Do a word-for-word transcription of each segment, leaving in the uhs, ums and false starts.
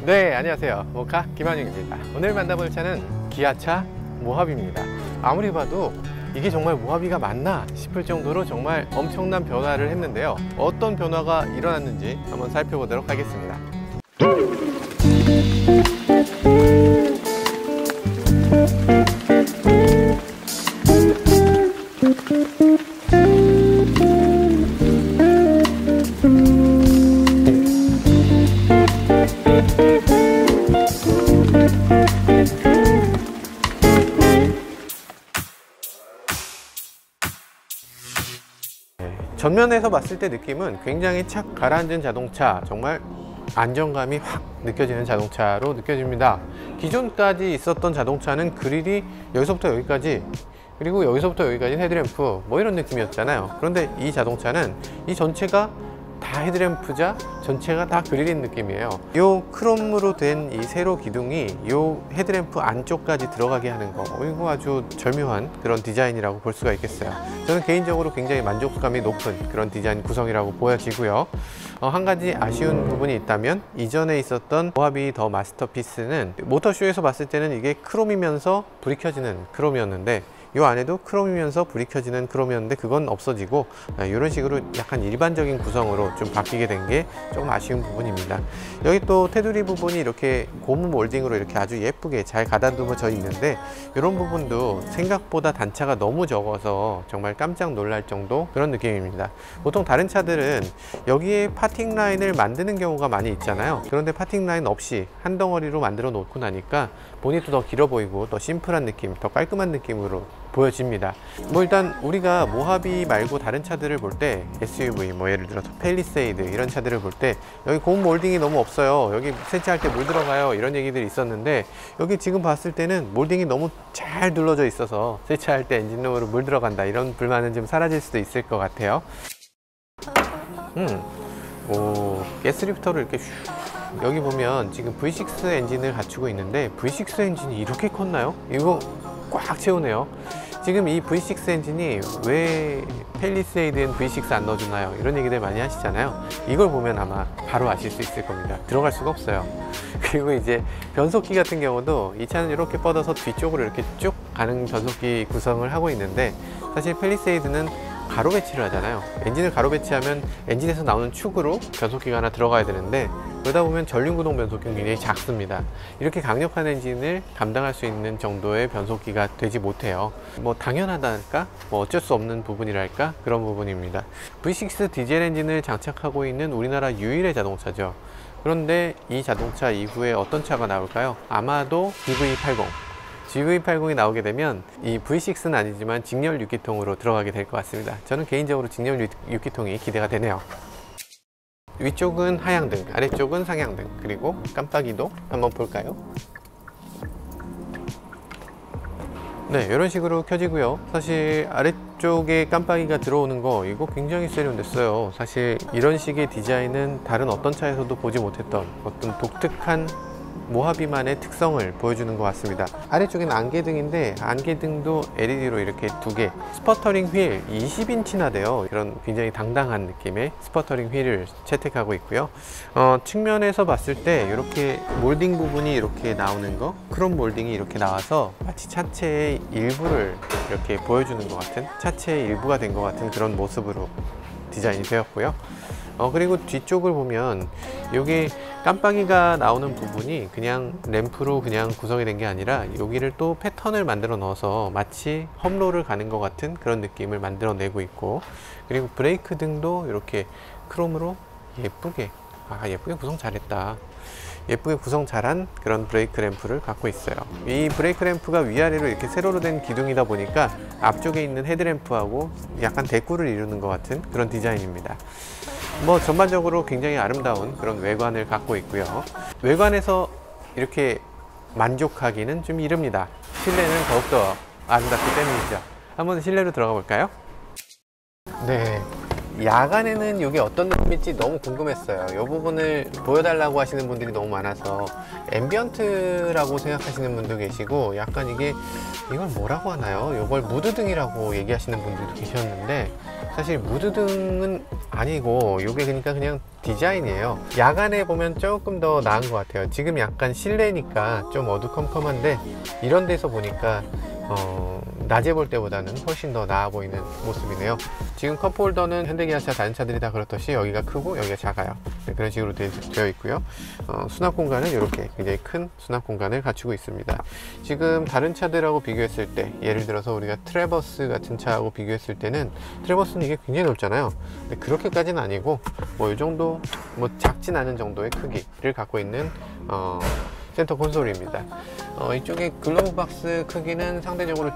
네, 안녕하세요. 모카 김한용입니다. 오늘 만나볼 차는 기아차 모하비입니다. 아무리 봐도 이게 정말 모하비가 맞나 싶을 정도로 정말 엄청난 변화를 했는데요. 어떤 변화가 일어났는지 한번 살펴보도록 하겠습니다. 전면에서 봤을 때 느낌은 굉장히 착 가라앉은 자동차, 정말 안정감이 확 느껴지는 자동차로 느껴집니다. 기존까지 있었던 자동차는 그릴이 여기서부터 여기까지, 그리고 여기서부터 여기까지 헤드램프 뭐 이런 느낌이었잖아요. 그런데 이 자동차는 이 전체가 다 헤드램프자 전체가 다 그릴인 느낌이에요. 이 크롬으로 된 이 세로 기둥이 이 헤드램프 안쪽까지 들어가게 하는 거, 이거 아주 절묘한 그런 디자인이라고 볼 수가 있겠어요. 저는 개인적으로 굉장히 만족감이 높은 그런 디자인 구성이라고 보여지고요. 어, 한 가지 아쉬운 부분이 있다면, 이전에 있었던 모하비 더 마스터피스는 모터쇼에서 봤을 때는 이게 크롬이면서 불이 켜지는 크롬이었는데, 이 안에도 크롬이면서 불이 켜지는 크롬이었는데 그건 없어지고 이런 식으로 약간 일반적인 구성으로 좀 바뀌게 된 게 조금 아쉬운 부분입니다. 여기 또 테두리 부분이 이렇게 고무 몰딩으로 이렇게 아주 예쁘게 잘 가다듬어져 있는데, 이런 부분도 생각보다 단차가 너무 적어서 정말 깜짝 놀랄 정도 그런 느낌입니다. 보통 다른 차들은 여기에 파팅 라인을 만드는 경우가 많이 있잖아요. 그런데 파팅 라인 없이 한 덩어리로 만들어 놓고 나니까 보닛도 더 길어 보이고 더 심플한 느낌, 더 깔끔한 느낌으로 보여집니다. 뭐 일단 우리가 모하비 말고 다른 차들을 볼 때, 에스유브이 뭐 예를 들어서 팰리세이드 이런 차들을 볼 때 여기 고무 몰딩이 너무 없어요, 여기 세차할 때 물 들어가요, 이런 얘기들이 있었는데, 여기 지금 봤을 때는 몰딩이 너무 잘 둘러져 있어서 세차할 때 엔진룸으로 물 들어간다 이런 불만은 좀 사라질 수도 있을 것 같아요. 음, 오, 가스리프터를 이렇게 슉, 여기 보면 지금 브이 식스 엔진을 갖추고 있는데 브이 식스 엔진이 이렇게 컸나요? 이거 꽉 채우네요. 지금 이 브이 식스 엔진이 왜 팰리세이드엔 브이 식스 안 넣어주나요? 이런 얘기들 많이 하시잖아요. 이걸 보면 아마 바로 아실 수 있을 겁니다. 들어갈 수가 없어요. 그리고 이제 변속기 같은 경우도 이 차는 이렇게 뻗어서 뒤쪽으로 이렇게 쭉 가는 변속기 구성을 하고 있는데, 사실 팰리세이드는 가로 배치를 하잖아요. 엔진을 가로 배치하면 엔진에서 나오는 축으로 변속기가 하나 들어가야 되는데, 그러다 보면 전륜구동 변속기는 굉장히 작습니다. 이렇게 강력한 엔진을 감당할 수 있는 정도의 변속기가 되지 못해요. 뭐 당연하다랄까? 뭐 어쩔 수 없는 부분이랄까? 그런 부분입니다. 브이 식스 디젤 엔진을 장착하고 있는 우리나라 유일의 자동차죠. 그런데 이 자동차 이후에 어떤 차가 나올까요? 아마도 지브이 팔십. 지브이 팔십이 나오게 되면 이 브이 식스는 아니지만 직렬 육 기통으로 들어가게 될 것 같습니다. 저는 개인적으로 직렬 육 기통이 기대가 되네요. 위쪽은 하향등, 아래쪽은 상향등, 그리고 깜빡이도 한번 볼까요? 네, 이런 식으로 켜지고요. 사실 아래쪽에 깜빡이가 들어오는 거, 이거 굉장히 세련됐어요. 사실 이런 식의 디자인은 다른 어떤 차에서도 보지 못했던 어떤 독특한 모하비만의 특성을 보여주는 것 같습니다. 아래쪽엔 안개등인데, 안개등도 엘이디로 이렇게 두 개, 스퍼터링 휠 이십 인치나 돼요. 이런 굉장히 당당한 느낌의 스퍼터링 휠을 채택하고 있고요. 어, 측면에서 봤을 때 이렇게 몰딩 부분이 이렇게 나오는 거, 크롬 몰딩이 이렇게 나와서 마치 차체의 일부를 이렇게 보여주는 것 같은, 차체의 일부가 된 것 같은 그런 모습으로 디자인이 되었고요. 어, 그리고 뒤쪽을 보면 여기 깜빡이가 나오는 부분이 그냥 램프로 그냥 구성이 된 게 아니라, 여기를 또 패턴을 만들어 넣어서 마치 험로를 가는 것 같은 그런 느낌을 만들어 내고 있고, 그리고 브레이크 등도 이렇게 크롬으로 예쁘게, 아 예쁘게 구성 잘했다, 예쁘게 구성 잘한 그런 브레이크 램프를 갖고 있어요. 이 브레이크 램프가 위아래로 이렇게 세로로 된 기둥이다 보니까 앞쪽에 있는 헤드램프하고 약간 대꾸를 이루는 것 같은 그런 디자인입니다. 뭐 전반적으로 굉장히 아름다운 그런 외관을 갖고 있고요. 외관에서 이렇게 만족하기는 좀 이릅니다. 실내는 더욱더 아름답기 때문이죠. 한번 실내로 들어가 볼까요? 네, 야간에는 이게 어떤 느낌일지 너무 궁금했어요. 이 부분을 보여달라고 하시는 분들이 너무 많아서 앰비언트라고 생각하시는 분도 계시고, 약간 이게 이걸 뭐라고 하나요? 이걸 무드등이라고 얘기하시는 분들도 계셨는데, 사실 무드등은 아니고 이게 그러니까 그냥 디자인이에요. 야간에 보면 조금 더 나은 것 같아요. 지금 약간 실내니까 좀 어두컴컴한데 이런 데서 보니까 어, 낮에 볼 때보다는 훨씬 더 나아 보이는 모습이네요. 지금 컵홀더는 현대기아차 다른 차들이 다 그렇듯이 여기가 크고 여기가 작아요. 네, 그런 식으로 되, 되어 있고요. 어, 수납 공간은 이렇게 굉장히 큰 수납 공간을 갖추고 있습니다. 지금 다른 차들하고 비교했을 때, 예를 들어서 우리가 트래버스 같은 차하고 비교했을 때는, 트래버스는 이게 굉장히 넓잖아요. 근데 그렇게까지는 아니고 뭐 이 정도, 뭐 작진 않은 정도의 크기를 갖고 있는 어, 센터 콘솔입니다. 어, 이쪽에 글러브 박스 크기는 상대적으로,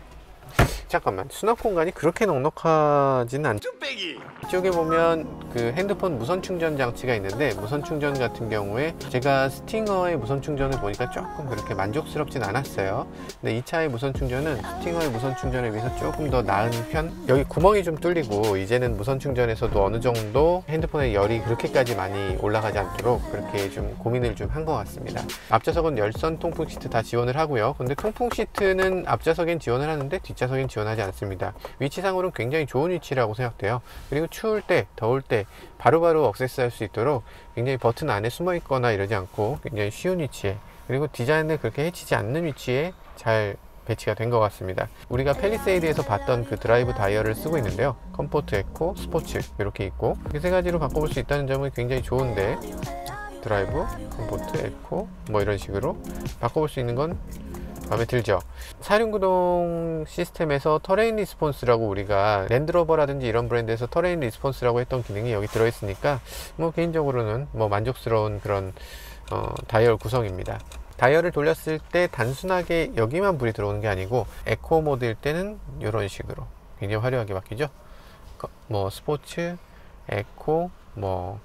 잠깐만, 수납 공간이 그렇게 넉넉하지는 않죠. 이쪽에 보면 그 핸드폰 무선 충전 장치가 있는데, 무선 충전 같은 경우에 제가 스팅어의 무선 충전을 보니까 조금 그렇게 만족스럽진 않았어요. 근데 이 차의 무선 충전은 스팅어의 무선 충전에 비해서 조금 더 나은 편. 여기 구멍이 좀 뚫리고 이제는 무선 충전에서도 어느 정도 핸드폰의 열이 그렇게까지 많이 올라가지 않도록 그렇게 좀 고민을 좀 한 것 같습니다. 앞좌석은 열선 통풍 시트 다 지원을 하고요. 근데 통풍 시트는 앞좌석엔 지원을 하는데 뒷좌석엔 지원하지 않습니다. 위치상으로는 굉장히 좋은 위치라고 생각돼요. 그리고 추울 때, 더울 때 바로바로 억세스할 수 있도록 굉장히 버튼 안에 숨어 있거나 이러지 않고 굉장히 쉬운 위치에, 그리고 디자인을 그렇게 해치지 않는 위치에 잘 배치가 된 것 같습니다. 우리가 팰리세이드에서 봤던 그 드라이브 다이얼을 쓰고 있는데요. 컴포트, 에코, 스포츠 이렇게 있고, 이 세 가지로 바꿔볼 수 있다는 점은 굉장히 좋은데, 드라이브, 컴포트, 에코 뭐 이런 식으로 바꿔볼 수 있는 건 마음에 들죠. 사륜구동 시스템에서 터레인 리스폰스라고, 우리가 랜드로버라든지 이런 브랜드에서 터레인 리스폰스라고 했던 기능이 여기 들어있으니까 뭐 개인적으로는 뭐 만족스러운 그런 어, 다이얼 구성입니다. 다이얼을 돌렸을 때 단순하게 여기만 불이 들어오는 게 아니고, 에코 모드일 때는 이런 식으로 굉장히 화려하게 바뀌죠. 뭐 스포츠, 에코, 뭐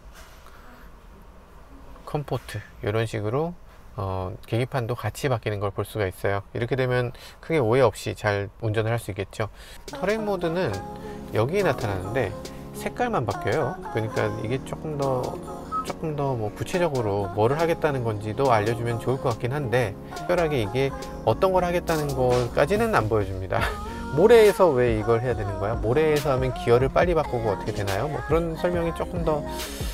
컴포트 이런 식으로 어, 계기판도 같이 바뀌는 걸 볼 수가 있어요. 이렇게 되면 크게 오해 없이 잘 운전을 할 수 있겠죠. 터레인 모드는 여기에 나타나는데 색깔만 바뀌어요. 그러니까 이게 조금 더 조금 더 뭐 구체적으로 뭐를 하겠다는 건지도 알려주면 좋을 것 같긴 한데, 특별하게 이게 어떤 걸 하겠다는 것까지는 안 보여줍니다. 모래에서 왜 이걸 해야 되는 거야? 모래에서 하면 기어를 빨리 바꾸고 어떻게 되나요? 뭐 그런 설명이 조금 더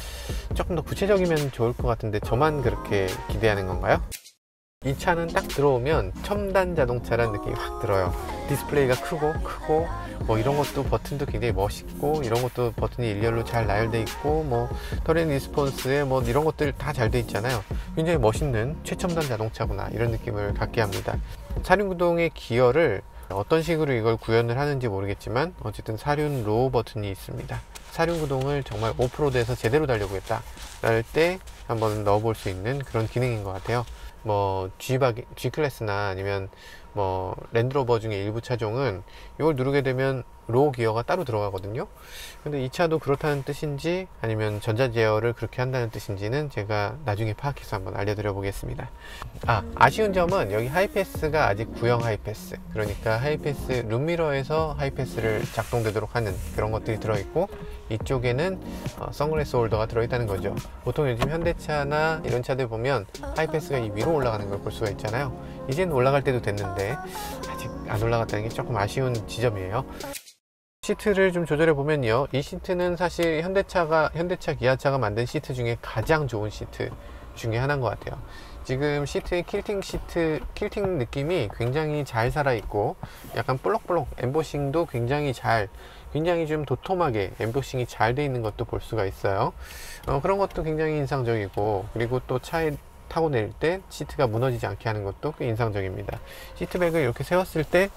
조금 더 구체적이면 좋을 것 같은데, 저만 그렇게 기대하는 건가요? 이 차는 딱 들어오면 첨단 자동차라는 느낌이 확 들어요. 디스플레이가 크고 크고 뭐 이런 것도, 버튼도 굉장히 멋있고, 이런 것도 버튼이 일렬로 잘 나열돼 있고, 뭐 터레인 리스폰스에 뭐 이런 것들 다 잘 돼 있잖아요. 굉장히 멋있는 최첨단 자동차구나, 이런 느낌을 갖게 합니다. 사륜구동의 기어를 어떤 식으로 이걸 구현을 하는지 모르겠지만 어쨌든 사륜 로우 버튼이 있습니다. 사륜구동을 정말 오프로드에서 제대로 달려보겠다 랄 때 한번 넣어볼 수 있는 그런 기능인 것 같아요. 뭐 G바기, G클래스나 아니면 뭐 랜드로버 중에 일부 차종은 이걸 누르게 되면 로우 기어가 따로 들어가거든요. 근데 이 차도 그렇다는 뜻인지 아니면 전자 제어를 그렇게 한다는 뜻인지는 제가 나중에 파악해서 한번 알려드려 보겠습니다. 아, 아쉬운 점은 여기 하이패스가 아직 구형 하이패스, 그러니까 하이패스 룸미러에서 하이패스를 작동되도록 하는 그런 것들이 들어있고, 이쪽에는 어, 선글라스 홀더가 들어있다는 거죠. 보통 요즘 현대차나 이런 차들 보면 하이패스가 이 위로 올라가는 걸 볼 수가 있잖아요. 이제는 올라갈 때도 됐는데 아직 안 올라갔다는 게 조금 아쉬운 지점이에요. 시트를 좀 조절해 보면요, 이 시트는 사실 현대차가 현대차 기아차가 만든 시트 중에 가장 좋은 시트 중에 하나인 것 같아요. 지금 시트의 킬팅 시트 킬팅 느낌이 굉장히 잘 살아 있고, 약간 볼록볼록 엠보싱도 굉장히 잘, 굉장히 좀 도톰하게 엠보싱이 잘 돼 있는 것도 볼 수가 있어요. 어, 그런 것도 굉장히 인상적이고, 그리고 또 차에 타고 내릴 때 시트가 무너지지 않게 하는 것도 꽤 인상적입니다. 시트백을 이렇게 세웠을 때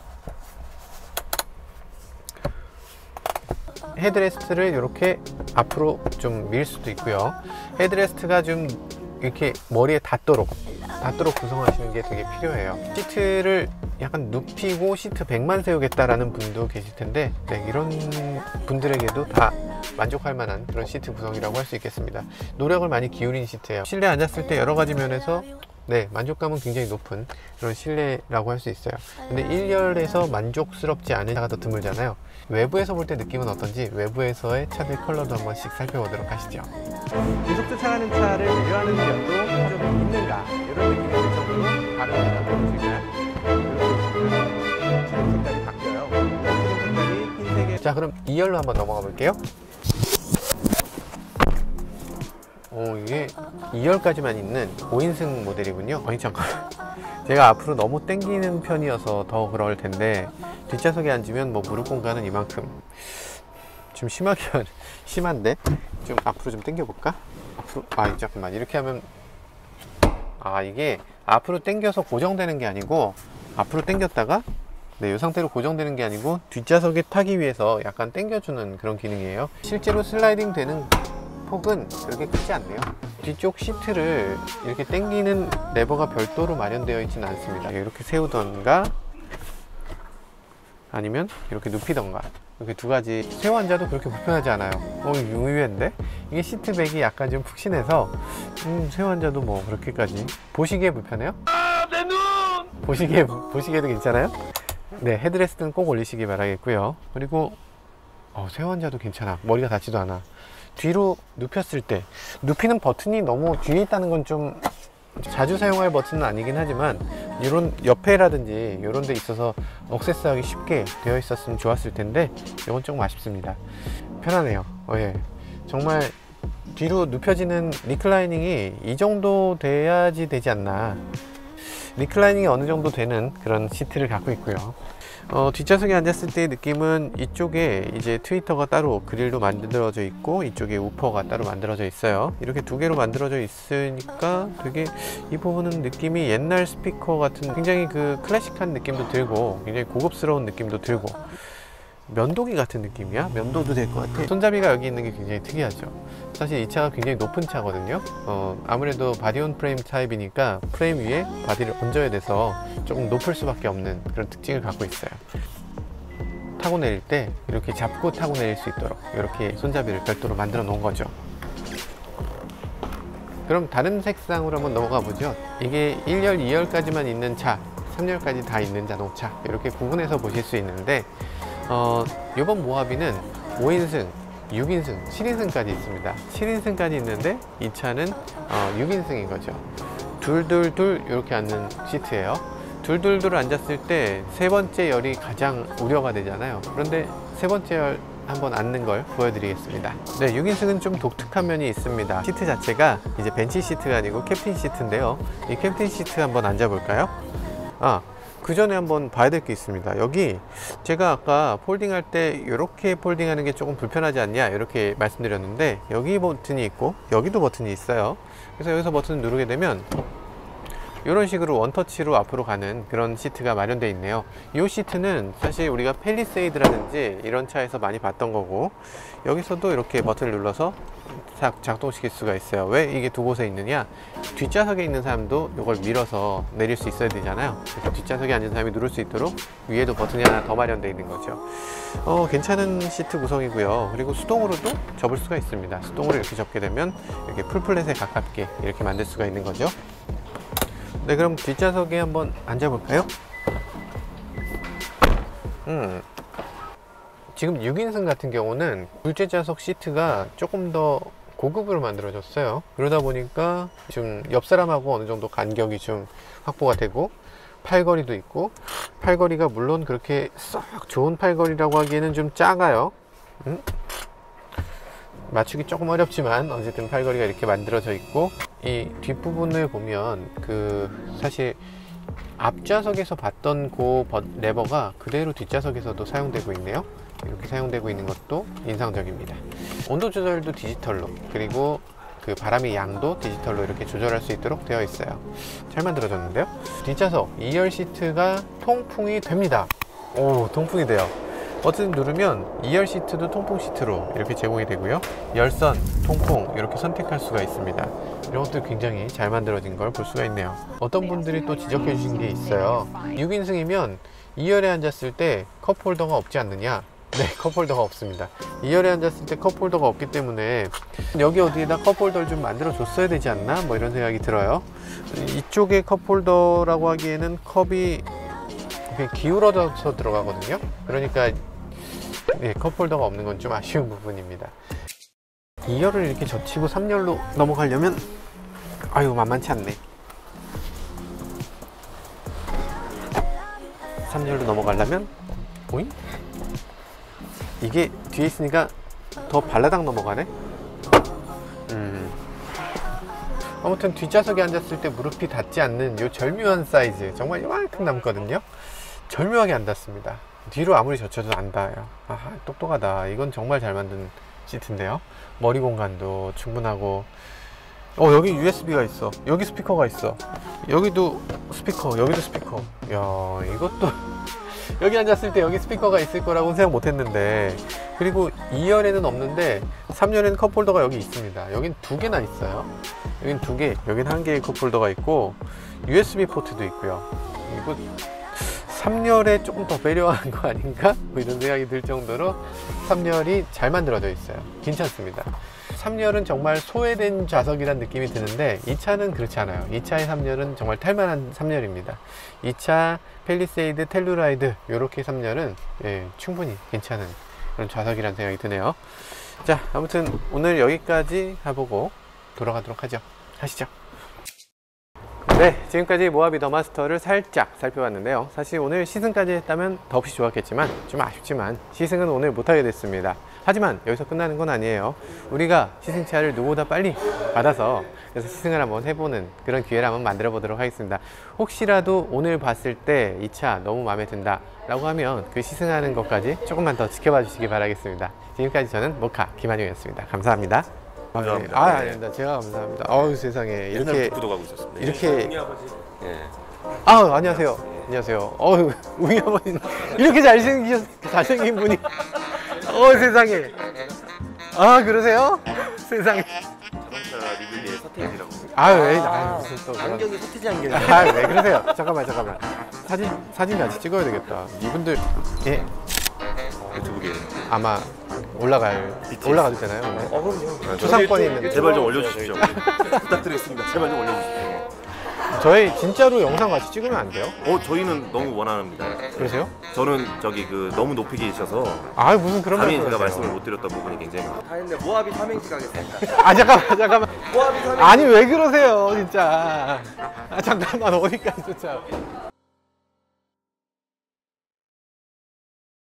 헤드레스트를 이렇게 앞으로 좀 밀 수도 있고요. 헤드레스트가 좀 이렇게 머리에 닿도록 닿도록 구성하시는 게 되게 필요해요. 시트를 약간 눕히고 시트 백만 세우겠다라는 분도 계실 텐데, 네, 이런 분들에게도 다 만족할 만한 그런 시트 구성이라고 할 수 있겠습니다. 노력을 많이 기울인 시트예요. 실내에 앉았을 때 여러 가지 면에서 네, 만족감은 굉장히 높은 그런 실내라고 할 수 있어요. 근데 일렬에서 만족스럽지 않은 차가 더 드물잖아요. 외부에서 볼 때 느낌은 어떤지 외부에서의 차들 컬러도 한 번씩 살펴보도록 하시죠. 기속 주차하는 차를 배려하는 면도 좀 있는가, 이런 느낌이 들 정도로 다릅니다. 보여주실까요? 색깔이 바뀌어요. 색깔이 흰색에. 자, 자, 그럼 이 열로 한번 넘어가 볼게요. 오, 이게 이 열까지만 있는 오 인승 모델이군요. 아니 잠깐, 제가 앞으로 너무 당기는 편이어서 더 그럴 텐데 뒷좌석에 앉으면 뭐 무릎 공간은 이만큼, 좀 심하게 심한데 좀 앞으로 좀 당겨 볼까? 앞으로, 아 잠깐만, 이렇게 하면, 아 이게 앞으로 당겨서 고정되는 게 아니고, 앞으로 당겼다가 네, 이 상태로 고정되는 게 아니고 뒷좌석에 타기 위해서 약간 당겨주는 그런 기능이에요. 실제로 슬라이딩 되는 폭은 그렇게 크지 않네요. 뒤쪽 시트를 이렇게 당기는 레버가 별도로 마련되어 있지는 않습니다. 이렇게 세우던가 아니면 이렇게 눕히던가, 이렇게 두 가지. 세워 앉아도 그렇게 불편하지 않아요. 어, 의외인데? 이게 시트백이 약간 좀 푹신해서 음, 세워 앉아도 뭐 그렇게까지. 보시기에 불편해요? 아, 내 눈! 보시기에, 보시기에도 괜찮아요? 네, 헤드레스트는 꼭 올리시기 바라겠고요. 그리고 어, 세워 앉아도 괜찮아. 머리가 닿지도 않아. 뒤로 눕혔을 때, 눕히는 버튼이 너무 뒤에 있다는 건 좀 자주 사용할 버튼은 아니긴 하지만, 이런 옆에라든지 이런 데 있어서 억세스하기 쉽게 되어 있었으면 좋았을 텐데 이건 조금 아쉽습니다. 편하네요. 어, 예. 정말 뒤로 눕혀지는 리클라이닝이 이 정도 돼야지 되지 않나. 리클라이닝이 어느 정도 되는 그런 시트를 갖고 있고요. 어, 뒷좌석에 앉았을 때의 느낌은, 이쪽에 이제 트위터가 따로 그릴로 만들어져 있고 이쪽에 우퍼가 따로 만들어져 있어요. 이렇게 두 개로 만들어져 있으니까 되게 이 부분은 느낌이 옛날 스피커 같은, 굉장히 그 클래식한 느낌도 들고 굉장히 고급스러운 느낌도 들고, 면도기 같은 느낌이야? 면도도 될 것 같아. 손잡이가 여기 있는 게 굉장히 특이하죠. 사실 이 차가 굉장히 높은 차거든요. 어, 아무래도 바디온 프레임 타입이니까 프레임 위에 바디를 얹어야 돼서 조금 높을 수밖에 없는 그런 특징을 갖고 있어요. 타고 내릴 때 이렇게 잡고 타고 내릴 수 있도록 이렇게 손잡이를 별도로 만들어 놓은 거죠. 그럼 다른 색상으로 한번 넘어가 보죠. 이게 일 열, 이 열까지만 있는 차, 삼 열까지 다 있는 자동차, 이렇게 구분해서 보실 수 있는데, 어, 이번 모하비는 오 인승, 육 인승, 칠 인승까지 있습니다. 칠 인승까지 있는데 이 차는 어, 육 인승인 거죠. 둘둘둘 이렇게 앉는 시트예요. 둘둘둘 앉았을 때 세 번째 열이 가장 우려가 되잖아요. 그런데 세 번째 열 한번 앉는 걸 보여드리겠습니다. 네, 육 인승은 좀 독특한 면이 있습니다. 시트 자체가 이제 벤치 시트가 아니고 캡틴 시트인데요. 이 캡틴 시트 한번 앉아볼까요? 아, 그 전에 한번 봐야 될 게 있습니다. 여기 제가 아까 폴딩 할 때 이렇게 폴딩 하는 게 조금 불편하지 않냐 이렇게 말씀드렸는데, 여기 버튼이 있고 여기도 버튼이 있어요. 그래서 여기서 버튼을 누르게 되면 이런 식으로 원터치로 앞으로 가는 그런 시트가 마련되어 있네요. 이 시트는 사실 우리가 팰리세이드라든지 이런 차에서 많이 봤던 거고, 여기서도 이렇게 버튼을 눌러서 작동시킬 수가 있어요. 왜 이게 두 곳에 있느냐? 뒷좌석에 있는 사람도 이걸 밀어서 내릴 수 있어야 되잖아요. 그래서 뒷좌석에 앉은 사람이 누를 수 있도록 위에도 버튼이 하나 더 마련되어 있는 거죠. 어, 괜찮은 시트 구성이고요. 그리고 수동으로도 접을 수가 있습니다. 수동으로 이렇게 접게 되면 이렇게 풀플랫에 가깝게 이렇게 만들 수가 있는 거죠. 네, 그럼 뒷좌석에 한번 앉아볼까요? 음, 지금 육 인승 같은 경우는 둘째 좌석 시트가 조금 더 고급으로 만들어졌어요. 그러다 보니까 좀 옆 사람하고 어느 정도 간격이 좀 확보가 되고, 팔걸이도 있고, 팔걸이가 물론 그렇게 썩 좋은 팔걸이라고 하기에는 좀 작아요. 음? 맞추기 조금 어렵지만 어쨌든 팔걸이가 이렇게 만들어져 있고, 이 뒷부분을 보면 그 사실 앞좌석에서 봤던 그 레버가 그대로 뒷좌석에서도 사용되고 있네요. 이렇게 사용되고 있는 것도 인상적입니다. 온도 조절도 디지털로, 그리고 그 바람의 양도 디지털로 이렇게 조절할 수 있도록 되어 있어요. 잘 만들어졌는데요. 뒷좌석 이 열 시트가 통풍이 됩니다. 오, 통풍이 돼요. 버튼 누르면 이 열 시트도 통풍 시트로 이렇게 제공이 되고요. 열선, 통풍 이렇게 선택할 수가 있습니다. 이런 것들 굉장히 잘 만들어진 걸 볼 수가 있네요. 어떤 분들이 또 지적해 주신 게 있어요. 육 인승이면 이 열에 앉았을 때 컵홀더가 없지 않느냐? 네, 컵홀더가 없습니다. 이 열에 앉았을 때 컵홀더가 없기 때문에 여기 어디에다 컵홀더를 좀 만들어 줬어야 되지 않나? 뭐 이런 생각이 들어요. 이쪽에 컵홀더라고 하기에는 컵이 기울어져서 들어가거든요. 그러니까 네, 컵홀더가 없는 건 좀 아쉬운 부분입니다. 이 열을 이렇게 젖히고 삼 열로 넘어가려면 아유 만만치 않네. 삼 열로 넘어가려면 오잉? 이게 뒤에 있으니까 더 발라당 넘어가네. 음. 아무튼 뒷좌석에 앉았을 때 무릎이 닿지 않는 요 절묘한 사이즈, 정말 이만큼 남거든요. 절묘하게 안 닿습니다. 뒤로 아무리 젖혀도 안 닿아요. 아, 똑똑하다. 이건 정말 잘 만든 시트인데요. 머리 공간도 충분하고, 어 여기 유에스비가 있어, 여기 스피커가 있어, 여기도 스피커, 여기도 스피커. 야, 이것도 여기 앉았을 때 여기 스피커가 있을 거라고 생각 못 했는데. 그리고 이 열에는 없는데 삼 열에는 컵홀더가 여기 있습니다. 여긴 두 개나 있어요. 여긴 두 개, 여긴 한 개의 컵홀더가 있고 유에스비 포트도 있고요. 이거 삼 열에 조금 더 배려한 거 아닌가? 뭐 이런 생각이 들 정도로 삼 열이 잘 만들어져 있어요. 괜찮습니다. 삼 열은 정말 소외된 좌석이란 느낌이 드는데 이 차는 그렇지 않아요. 이 차의 삼 열은 정말 탈만한 삼 열입니다. 이 차 팰리세이드, 텔루라이드 이렇게 삼 열은 예, 충분히 괜찮은 그런 좌석이란 생각이 드네요. 자, 아무튼 오늘 여기까지 가보고 돌아가도록 하죠. 가시죠. 네, 지금까지 모하비 더 마스터를 살짝 살펴봤는데요. 사실 오늘 시승까지 했다면 더없이 좋았겠지만 좀 아쉽지만 시승은 오늘 못하게 됐습니다. 하지만 여기서 끝나는 건 아니에요. 우리가 시승차를 누구보다 빨리 받아서 그래서 시승을 한번 해보는 그런 기회를 한번 만들어 보도록 하겠습니다. 혹시라도 오늘 봤을 때 이 차 너무 마음에 든다 라고 하면 그 시승하는 것까지 조금만 더 지켜봐 주시기 바라겠습니다. 지금까지 저는 모카 김한용이었습니다. 감사합니다. 감사합니다. 아, 아닙니다. 제가 감사합니다. 어우, 세상에. 이렇게 구독하고 있었습니다. 이렇게 예. 아, 안녕하세요. 안녕하세요. 어우, 우리 아버님 이렇게 잘생기 잘생긴 분이 어, 세상에. 아, 그러세요? 세상에. 자동차 리뷰의 서태지라고. 아, 왜? 아, 무슨 또 그런. 안경이 서태지 안경이. 아, 왜 그러세요? 잠깐만, 잠깐만. 사진 사진 같이 찍어야 되겠다. 이분들 예. 유튜브에 아마 올라갈 비티에스. 올라가도 되나요? 네. 어, 그럼요. 초상권이 있는. 제발 좀 올려주십시오. 부탁드리겠습니다. 제발 좀 올려주십시오. 저희 진짜로 영상 같이 찍으면 안 돼요? 어, 저희는 너무 원합니다. 그러세요? 저는 저기 그 너무 높이 계셔서 아, 무슨 그런 감히 말씀을 제가 하세요. 말씀을 못 드렸던 부분이 굉장히 많아요. 다 했는데 모하비 삼행시 가겠습니다. 아, 잠깐만, 잠깐만. 모하비 삼행시. 아니, 왜 그러세요, 진짜. 아, 잠깐만, 어디까지 쫓아.